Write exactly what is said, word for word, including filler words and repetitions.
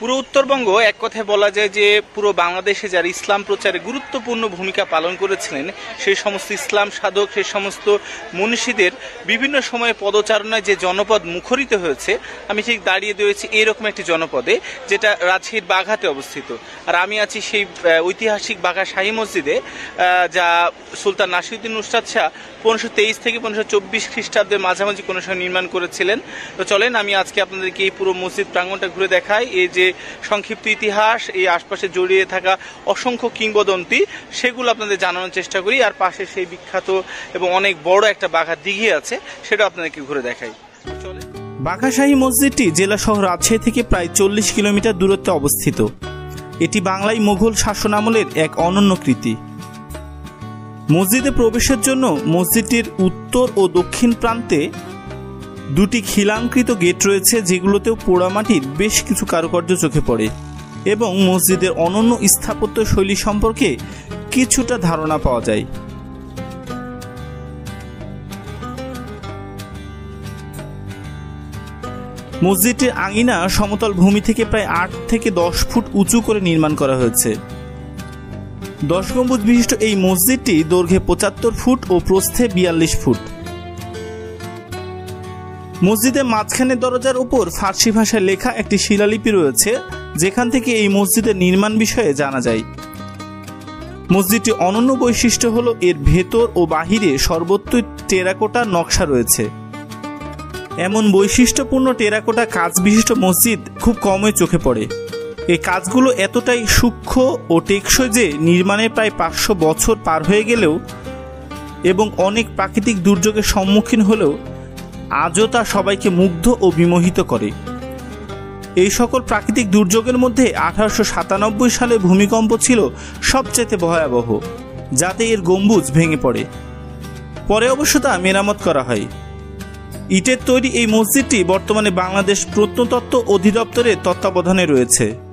পুরো উত্তরবঙ্গ এক কথায় বলা যায় যে পুরো বাংলাদেশে যারা ইসলাম প্রচারে গুরুত্বপূর্ণ ভূমিকা পালন করেছিলেন, সেই সমস্ত ইসলাম সাধক, সেই সমস্ত মনীষীদের বিভিন্ন সময়ে পদচারণায় যে জনপদ মুখরিত হয়েছে, আমি ঠিক দাঁড়িয়ে রয়েছি এইরকম একটি জনপদে, যেটা রাজশাহীর বাঘাতে অবস্থিত। আর আমি আছি সেই ঐতিহাসিক বাঘা শাহী মসজিদে, যা সুলতান নাসিরউদ্দিন নুসরাত শাহ পনেরোশো তেইশ থেকে পনেরোশো চব্বিশ খ্রিস্টাব্দের মাঝামাঝি কোনো সময় নির্মাণ করেছিলেন। তো চলেন আমি আজকে আপনাদেরকে এই পুরো মসজিদ প্রাঙ্গণটা ঘুরে দেখাই। এই যে সংক্ষিপ্ত ইতিহাস, এই আশপাশে জড়িয়ে থাকা অসংখ্য কিংবদন্তি, সেগুলো আপনাদের জানানোর চেষ্টা করি। আর পাশে সেই বিখ্যাত এবং অনেক বড় একটা বাঘা দিঘি আছে, সেটা আপনাদেরকে ঘুরে দেখাই। চলেন। বাঘা শাহী মসজিদটি জেলা শহর রাজশাহী থেকে প্রায় চল্লিশ কিলোমিটার দূরত্বে অবস্থিত। এটি বাংলায় মুঘল শাসন আমলের এক অনন্য কৃতি। মসজিদে প্রবেশের জন্য মসজিদটির উত্তর ও দক্ষিণ প্রান্তে দুটি খিলাঙ্কৃত গেট রয়েছে, যেগুলোতেও পোড়ামাটির বেশ কিছু কারুকার্য চোখে পড়ে এবং মসজিদের অনন্য স্থাপত্য শৈলী সম্পর্কে কিছুটা ধারণা পাওয়া যায়। মসজিদটির আঙিনা সমতল ভূমি থেকে প্রায় আট থেকে দশ ফুট উঁচু করে নির্মাণ করা হয়েছে। দশ গম্বুজ বিশিষ্ট এই মসজিদটি দৈর্ঘ্যে পঁচাত্তর ফুট ও প্রস্থে বিয়াল্লিশ ফুট। মসজিদের মাঝখানের দরজার উপর ফার্সি ভাষায় লেখা একটি শিলালিপি রয়েছে, যেখান থেকে এই মসজিদের নির্মাণ বিষয়ে জানা যায়। মসজিদটি অনন্য বৈশিষ্ট্য হল এর ভেতর ও বাহিরে সর্বত্রই টেরাকোটা নকশা রয়েছে। এমন বৈশিষ্ট্যপূর্ণ টেরাকোটা কাজ বিশিষ্ট মসজিদ খুব কমই চোখে পড়ে। এই কাজগুলো এতটাই সূক্ষ্ম ও টেকসই যে নির্মাণের প্রায় পাঁচশো বছর পার হয়ে গেলেও এবং অনেক প্রাকৃতিক দুর্যোগের সম্মুখীন হলেও আজও তা সবাইকে মুগ্ধ ও বিমোহিত করে। এই সকল প্রাকৃতিক দুর্যোগের মধ্যে আঠারোশো সাতানব্বই সালে ভূমিকম্প ছিল সবচেয়ে ভয়াবহ, যাতে এর গম্বুজ ভেঙে পড়ে। পরে অবশ্য তা মেরামত করা হয়। ইটের তৈরি এই মসজিদটি বর্তমানে বাংলাদেশ প্রত্নতত্ত্ব অধিদপ্তরের তত্ত্বাবধানে রয়েছে।